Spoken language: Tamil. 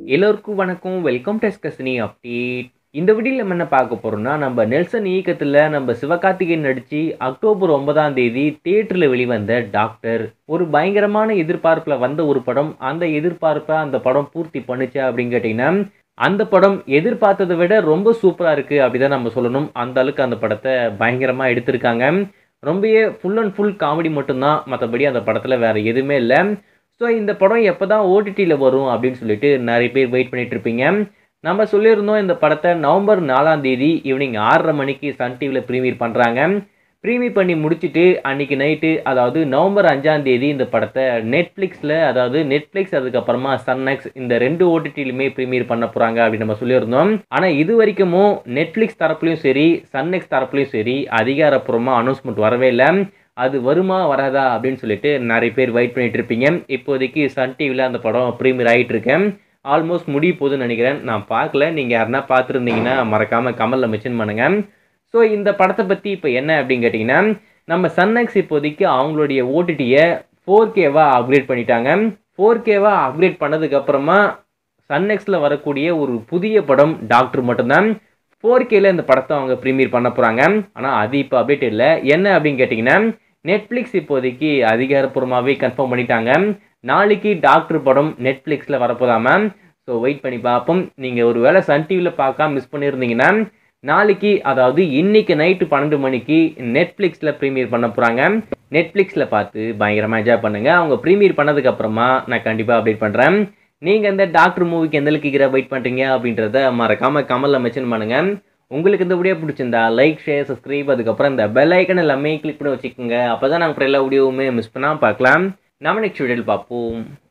எல்லோருக்கும் வணக்கம். வெல்கம் டு எஸ்கஸ்னி அப்டேட். இந்த வீடியோல நம்ம என்ன பார்க்க போறோம்னா, நம்ம நெல்சன் இயக்கத்துல நம்ம சிவகார்த்திகேயன் நடிச்சு அக்டோபர் 9ஆம் தேதி தியேட்டர்ல வெளிவந்த டாக்டர். ஒரு பயங்கரமான எதிர்பார்ப்புல வந்த ஒரு படம். அந்த எதிர்பார்ப்பை அந்த படம் பூர்த்தி பண்ணுச்சா அப்படின்னு கேட்டீங்கன்னா, அந்த படம் எதிர்பார்த்ததை விட ரொம்ப சூப்பரா இருக்கு அப்படிதான் நம்ம சொல்லணும். அந்த அளவுக்கு அந்த படத்தை பயங்கரமா எடுத்திருக்காங்க. ரொம்பவே ஃபுல் அண்ட் ஃபுல் காமெடி மட்டும்தான். மற்றபடி அந்த படத்துல வேற எதுவுமே இல்லை. ஸோ இந்த படம் எப்போ தான் ஓடிடியில் வரும் அப்படின்னு சொல்லிட்டு நிறைய பேர் வெயிட் பண்ணிட்டு இருப்பீங்க. நம்ம சொல்லியிருந்தோம் இந்த படத்தை நவம்பர் 4ஆம் தேதி ஈவினிங் 6:30 மணிக்கு சன் டிவியில் ப்ரீமியர் பண்ணுறாங்க. ப்ரீமியர் பண்ணி முடிச்சுட்டு அன்றைக்கி நைட்டு, அதாவது நவம்பர் 5ஆம் தேதி இந்த படத்தை நெட்ஃப்ளிக்ஸில், அதாவது நெட்ஃப்ளிக்ஸ் அதுக்கப்புறமா சன்நெக்ஸ் இந்த 2 ஓடிடியிலுமே ப்ரீமியர் பண்ண போகிறாங்க அப்படின்னு நம்ம சொல்லியிருந்தோம். ஆனால் இது வரைக்கும் நெட்ஃப்ளிக்ஸ் தரப்புலையும் சரி சன்நெக்ஸ் தரப்புலையும் சரி அதிகாரப்பூர்வமாக அனௌன்ஸ்மெண்ட் வரவே இல்லை. அது வருமா வராதா அப்படின்னு சொல்லிட்டு நிறைய பேர் வெயிட் பண்ணிட்டு இருப்பீங்க. இப்போதைக்கு சன் டிவியில் அந்த படம் ப்ரீமியர் ஆகிட்டு இருக்கேன். ஆல்மோஸ்ட் முடிய போகுதுன்னு நினைக்கிறேன். நான் பார்க்கல. நீங்கள் யாருன்னா பார்த்துருந்தீங்கன்னா மறக்காமல் கமெண்ட்டில் மென்ஷன் பண்ணுங்கள். ஸோ இந்த படத்தை பற்றி இப்போ என்ன அப்படின்னு கேட்டிங்கன்னா, நம்ம சன்நெக்ஸ் இப்போதைக்கு அவங்களுடைய ஓடிடியை 4Kவாக அப்கிரேட் பண்ணிட்டாங்க. 4Kவாக அப்கிரேட் பண்ணதுக்கப்புறமா சன்நெக்ஸில் வரக்கூடிய ஒரு புதிய படம் டாக்டர் மட்டும்தான் 4Kல இந்த படத்தை அவங்க ப்ரீமியர் பண்ண போகிறாங்க. ஆனால் அது இப்போ அப்டேட் இல்லை. என்ன அப்படின்னு கேட்டிங்கன்னா, நெட்ஃப்ளிக்ஸ் இப்போதைக்கு அதிகாரப்பூர்வமாகவே கன்ஃபார்ம் பண்ணிட்டாங்க. நாளைக்கு டாக்டர் படம் நெட்ஃப்ளிக்ஸில் வரப்போதாம. ஸோ வெயிட் பண்ணி பார்ப்போம். நீங்கள் ஒரு வேளை சன் டிவியில் பார்க்காம மிஸ் பண்ணியிருந்தீங்கன்னா, நாளைக்கு, அதாவது இன்னைக்கு நைட்டு 12 மணிக்கு நெட்ஃப்ளிக்ஸில் ப்ரீமியர் பண்ண போகிறாங்க. நெட்ஃப்ளிக்ஸில் பார்த்து பயங்கரமாக என்ஜாய் பண்ணுங்கள். அவங்க ப்ரீமியர் பண்ணதுக்கப்புறமா நான் கண்டிப்பாக அப்டேட் பண்ணுறேன். நீங்கள் இந்த டாக்டர் மூவிக்கு எந்த அளவுக்கு வெயிட் பண்ணுறீங்க அப்படின்றத மறக்காமல் கமெண்ட்டில் மென்ஷன் பண்ணுங்கள். உங்களுக்கு இந்த வீடியோ பிடிச்சிருந்தா லைக், ஷேர், சப்ஸ்கிரைப், அதுக்கப்புறம் இந்த பெல் ஐக்கன் எல்லாமே கிளிக் பண்ணி வச்சுக்கோங்க. அப்போ தான் நாங்கள் எல்லா வீடியோவுமே மிஸ் பண்ணாமல் பார்க்கலாம். நம்ம நெக்ஸ்ட் வீடியோவில் பார்ப்போம்.